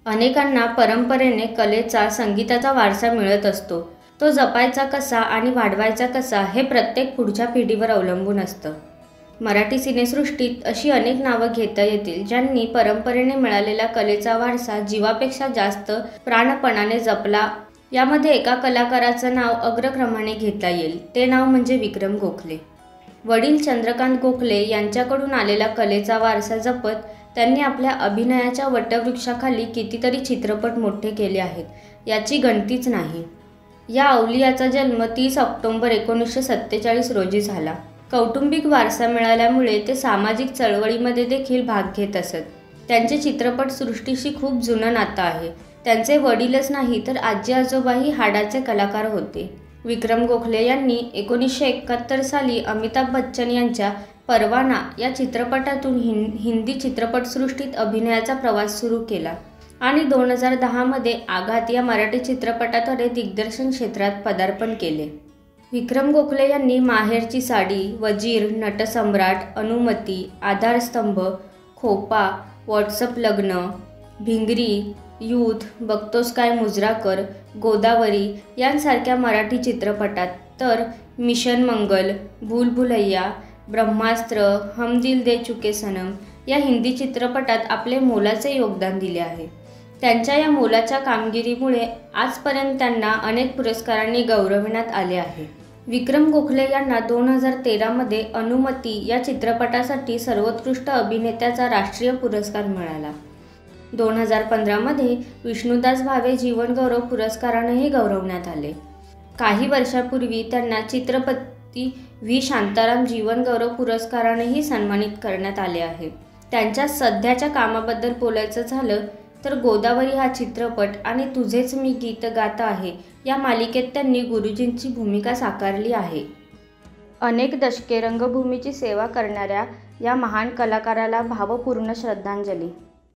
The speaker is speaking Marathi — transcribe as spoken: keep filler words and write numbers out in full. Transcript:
अनेकांना परंपरेने कलेचा, संगीताचा वारसा मिळत असतो. तो जपायचा कसा आणि वाढवायचा कसा हे प्रत्येक पुढच्या पिढीवर अवलंबून असतं. मराठी सिनेसृष्टीत अशी अनेक नावं घेता येतील ज्यांनी परंपरेने मिळालेला कलेचा वारसा जीवापेक्षा जास्त प्राणपणाने जपला. यामध्ये एका कलाकाराचं नाव अग्रक्रमाने घेता येईल. ते नाव म्हणजे विक्रम गोखले. वडील चंद्रकांत गोखले यांच्याकडून आलेला कलेचा वारसा जपत त्यांनी आपल्या अभिनयाच्या वटवृक्षाखाली कितीतरी चित्रपट मोठे केले आहेत, याची गणतीच नाही. या अवलियाचा जन्म तीस ऑक्टोबर एकोणीसशे सत्तेचाळीस रोजी झाला. कौटुंबिक वारसा मिळाल्यामुळे ते सामाजिक चळवळीमध्ये देखील भाग घेत असत. त्यांचे चित्रपटसृष्टीशी खूप जुनं नातं आहे. त्यांचे वडीलच नाही तर आजी आजोबाही हाडाचे कलाकार होते. विक्रम गोखले यांनी एकोणीसशे एकाहत्तर साली अमिताभ बच्चन यांच्या परवाना या चित्रपटातून हिं हिंदी चित्रपटसृष्टीत अभिनयाचा प्रवास सुरू केला आणि दोन हजार दहामध्ये आघात या मराठी चित्रपटाद्वारे दिग्दर्शन क्षेत्रात पदार्पण केले. विक्रम गोखले यांनी माहेरची साडी, वजीर, नटसम्राट, अनुमती, आधारस्तंभ, खोपा, व्हॉट्सअप लग्न, भिंगरी, यूथ, बघतोस काय मुजराकर, गोदावरी यांसारख्या मराठी चित्रपटात तर मिशन मंगल, भूल भुलैया, ब्रह्मास्त्र, हम दिल दे चुके सनम या हिंदी चित्रपटात आपले मोलाचे योगदान दिले आहे. त्यांच्या या मोलाच्या कामगिरीमुळे आजपर्यंत त्यांना अनेक पुरस्कारांनी गौरविण्यात आले आहे. विक्रम गोखले यांना दोन हजार तेरामध्ये अनुमती या चित्रपटासाठी सर्वोत्कृष्ट अभिनेत्याचा राष्ट्रीय पुरस्कार मिळाला. दोन हजार पंधरामध्ये विष्णुदास भावे जीवनगौरव पुरस्कारानेही गौरवण्यात आले. काही वर्षापूर्वी त्यांना चित्रपती व्ही शांताराम जीवनगौरव पुरस्कारानेही सन्मानित करण्यात आले आहे. त्यांच्या सध्याच्या कामाबद्दल बोलायचं झालं तर गोदावरी हा चित्रपट आणि तुझेच मी गीत गात आहे या मालिकेत त्यांनी गुरुजींची भूमिका साकारली आहे. अनेक दशके रंगभूमीची सेवा करणाऱ्या या महान कलाकाराला भावपूर्ण श्रद्धांजली.